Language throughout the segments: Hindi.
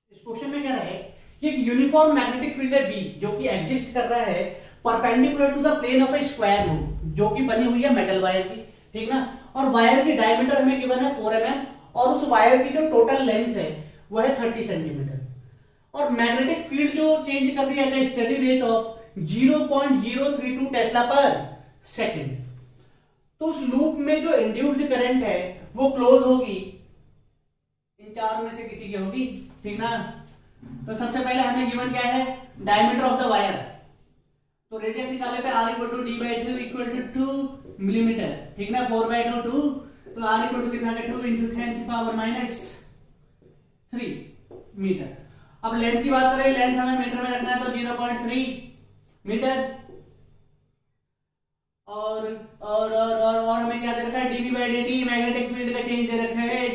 इस क्वेश्चन में क्या है कि एक यूनिफॉर्म मैग्नेटिक फील्ड है बी जो कि एग्जिस्ट कर रहा है perpendicular to the plane of a square loop जो कि बनी हुई है मेटल वायर की, ठीक ना। और वायर की डायमीटर हमें गिवन है 4 mm और उस वायर की जो टोटल लेंथ है वो है 30 सेंटीमीटर। और मैग्नेटिक फील्ड जो चेंज कर रही है स्टडी रेट ऑफ 0.032 टेस्ला पर सेकेंड। तो उस लूप में जो इंड्यूस्ड करंट है वो क्लोज होगी, इन चारों में से किसी की होगी, ठीक ना। तो सबसे पहले हमें गिवन क्या है, डायमीटर ऑफ द वायर। तो रेडियस निकाल लेते हैं, r equal to D by 2 equal to 2 millimetre, ठीक ना। 4/2 2, तो r इक्वल टू कितना है 2 इंटू 10 की पावर -3 मीटर। अब लेंथ की बात करें, लेंथ हमें मीटर में रखना है तो 0.3 मीटर। और हमें क्या दे रखा है, dv by dt magnetic field का चेंज दे रखा है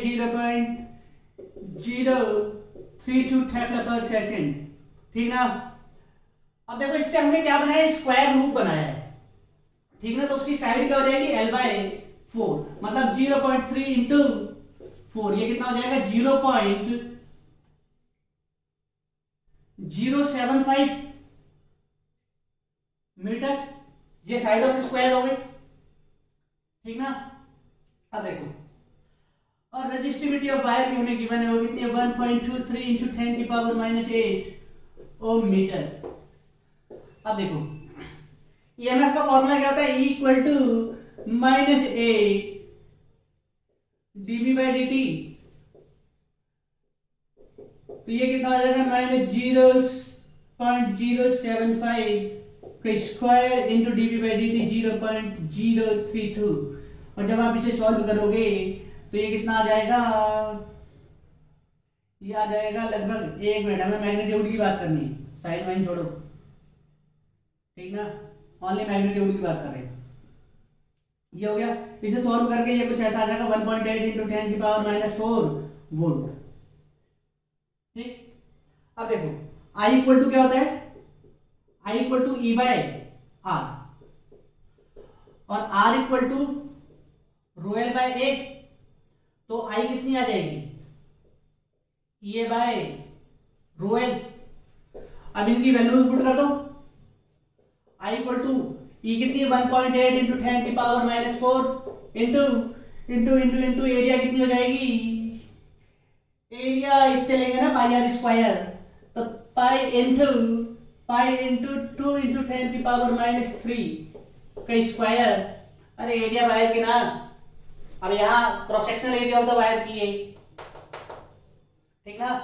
0.032 टेस्ला पर सेकंड, ठीक ना। अब देखो इससे हमने क्या बनाया, स्क्वायर लूप बनाया है, ठीक ना। तो उसकी साइड क्या हो जाएगी l/4, मतलब 0.3 इंटू 4, ये कितना हो जाएगा 0.075 मीटर। ये साइड ऑफ स्क्वायर हो गई, ठीक ना। अब देखो, और रेजिस्टिविटी ऑफ वायर भी हमें गिवन है, वो कितनी है 1.23 इंटू 10 की पावर -8 ओम मीटर। अब देखो ईएमएफ का फॉर्मूला क्या होता है, E equal to -8 dv by dt। तो ये कितना आ जाएगा -0.075 का square into dv by dt 0.032। और जब आप इसे सॉल्व करोगे तो ये कितना आ जाएगा, ये आ जाएगा लगभग, एक मिनट हमें मैग्नीट्यूड की बात करनी है, साइन वाइन छोड़ो, ठीक ना, ओनली मैग्नीट्यूड की बात करें। ये हो गया, इसे सॉल्व करके ये कुछ ऐसा आ जाएगा 1.8 इंटू 10 की पावर -4 वोल्ट, ठीक। अब देखो I इक्वल टू क्या होता है, I equal to E by R, और R equal to ρl by A। तो I कितनी आ जाएगी, E बाय ρl। अब इनकी वैल्यूज पुट कर दो, I इक्वल टू E कितनी है 1.8 इंटू 10 की पावर -4 इंटू एरिया कितनी हो जाएगी, एरिया इससे लेंगे ना पाई आर स्क्वायर, तो पाई इंटू 2 इंटू 10 की पावर -3 का स्क्वायर। अरे एरिया वायर की ना, अब यहाँ cross sectional area of the wire की है, ठीक ना।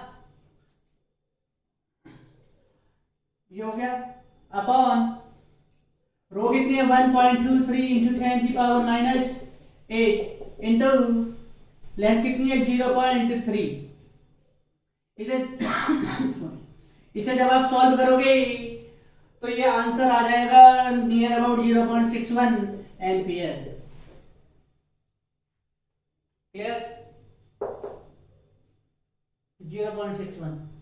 ये हो गया अपॉन रो कितनी है 1.23 इंटू 10 की पावर -8 इंटू लेंथ कितनी है 0.3। इसे जब आप सॉल्व करोगे तो ये आंसर आ जाएगा नियर अबाउट 0.61 एम्पियर। क्लियर, 0.61।